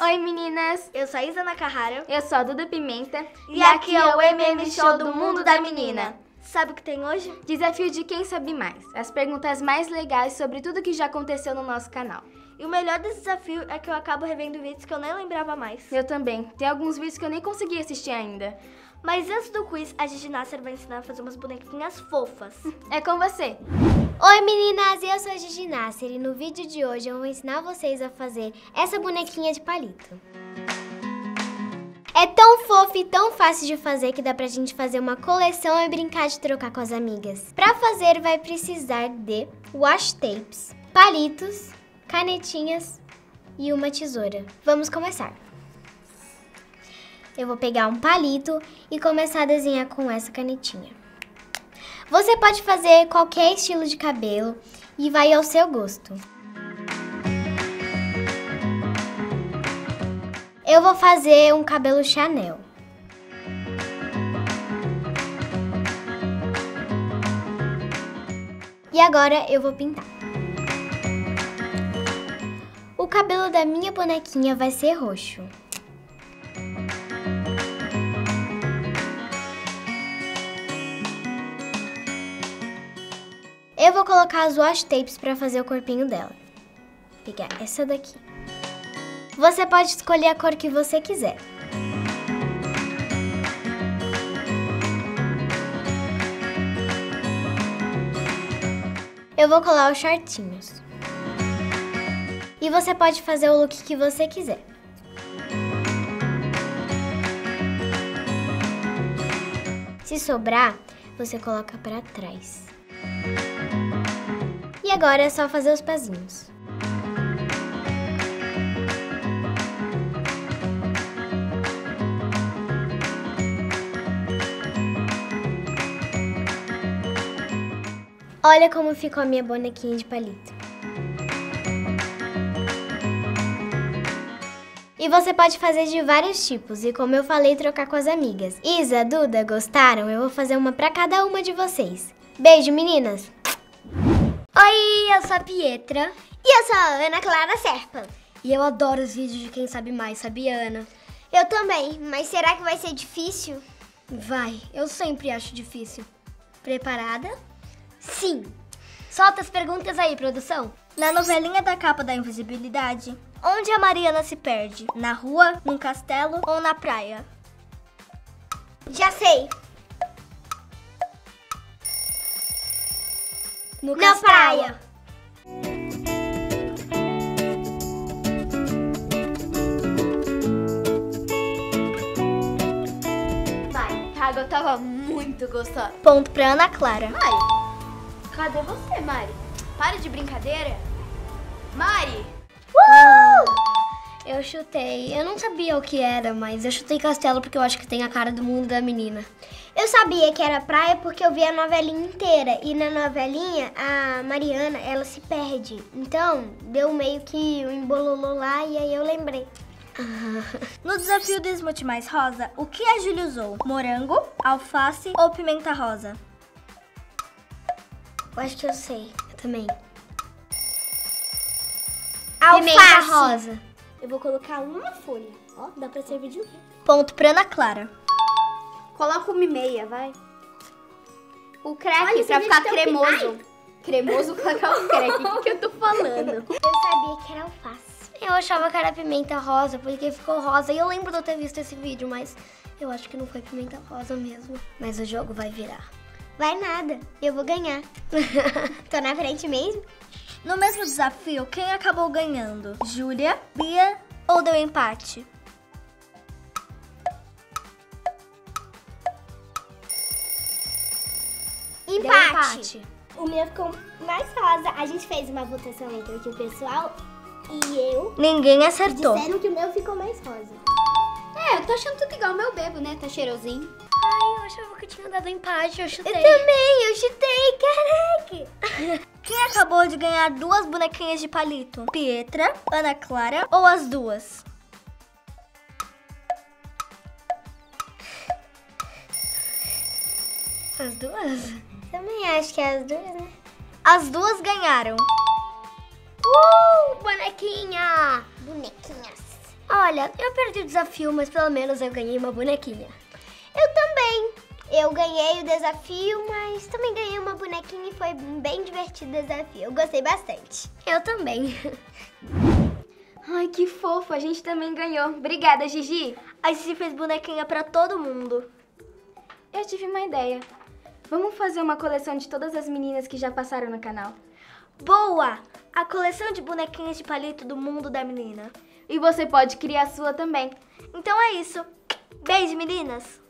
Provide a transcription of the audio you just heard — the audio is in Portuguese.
Oi meninas! Eu sou a Isa Nakahara. Eu sou a Duda Pimenta. E aqui é o MM Show do Mundo da Menina. Sabe o que tem hoje? Desafio de quem sabe mais. As perguntas mais legais sobre tudo que já aconteceu no nosso canal. E o melhor desse desafio é que eu acabo revendo vídeos que eu nem lembrava mais. Eu também. Tem alguns vídeos que eu nem consegui assistir ainda. Mas antes do quiz, a Gigi Nasser vai ensinar a fazer umas bonequinhas fofas. É com você! Oi meninas, eu sou a Gigi Nasser e no vídeo de hoje eu vou ensinar vocês a fazer essa bonequinha de palito. É tão fofo e tão fácil de fazer que dá pra gente fazer uma coleção e brincar de trocar com as amigas. Pra fazer vai precisar de washi tapes, palitos, canetinhas e uma tesoura. Vamos começar. Eu vou pegar um palito e começar a desenhar com essa canetinha. Você pode fazer qualquer estilo de cabelo e vai ao seu gosto. Eu vou fazer um cabelo Chanel. E agora eu vou pintar. O cabelo da minha bonequinha vai ser roxo. Eu vou colocar as washi tapes para fazer o corpinho dela. Vou pegar essa daqui. Você pode escolher a cor que você quiser. Eu vou colar os shortinhos. E você pode fazer o look que você quiser. Se sobrar, você coloca para trás. E agora é só fazer os pezinhos. Olha como ficou a minha bonequinha de palito. E você pode fazer de vários tipos, e como eu falei, trocar com as amigas. Isa, Duda, gostaram? Eu vou fazer uma pra cada uma de vocês. Beijo, meninas! Oi, eu sou a Pietra. E eu sou a Ana Clara Serpa. E eu adoro os vídeos de quem sabe mais, sabia, Ana? Eu também, mas será que vai ser difícil? Vai, eu sempre acho difícil. Preparada? Sim. Solta as perguntas aí, produção. Na novelinha da capa da invisibilidade, onde a Mariana se perde? Na rua, num castelo ou na praia? Já sei. Na praia. Vai, a água tava muito gostosa. Ponto pra Ana Clara. Mari, cadê você, Mari? Para de brincadeira. Mari! Eu chutei. Eu não sabia o que era, mas eu chutei castelo porque eu acho que tem a cara do Mundo da Menina. Eu sabia que era praia porque eu vi a novelinha inteira. E na novelinha, a Mariana, ela se perde. Então, deu meio que um embololô lá e aí eu lembrei. No desafio do Smoothie Mais Rosa, o que a Júlia usou? Morango, alface ou pimenta rosa? Eu acho que eu sei. Eu também. Pimenta rosa. Eu vou colocar uma folha. Ó, dá pra servir de um. Ponto pra Ana Clara. Coloca uma e meia, vai. O crack, Olha, pra você ficar vê que cremoso. Cremoso, colocar o crack. O que eu tô falando? Eu sabia que era alface. Eu achava que era pimenta rosa, porque ficou rosa. E eu lembro de eu ter visto esse vídeo, mas eu acho que não foi pimenta rosa mesmo. Mas o jogo vai virar. Vai nada, eu vou ganhar. Tô na frente mesmo? No mesmo desafio, quem acabou ganhando? Júlia, Bia ou deu empate? Empate. O meu ficou mais rosa. A gente fez uma votação entre o pessoal e eu. Ninguém acertou. Disseram que o meu ficou mais rosa. É, eu tô achando tudo igual o meu bebo, né? Tá cheirosinho. Ai, eu achava que eu tinha dado empate, eu chutei. Eu também, eu chutei, caraca. Quem acabou de ganhar duas bonequinhas de palito? Pietra, Ana Clara ou as duas? As duas? Também acho que é as duas, né? As duas ganharam. Bonequinha! Bonequinhas. Olha, eu perdi o desafio, mas pelo menos eu ganhei uma bonequinha. Eu também. Eu ganhei o desafio, mas também ganhei uma bonequinha e foi bem divertido o desafio. Eu gostei bastante. Eu também. Ai, que fofo, a gente também ganhou. Obrigada, Gigi. A Gigi fez bonequinha pra todo mundo. Eu tive uma ideia. Vamos fazer uma coleção de todas as meninas que já passaram no canal. Boa! A coleção de bonequinhas de palito do mundo da menina. E você pode criar a sua também. Então é isso. Beijo, meninas!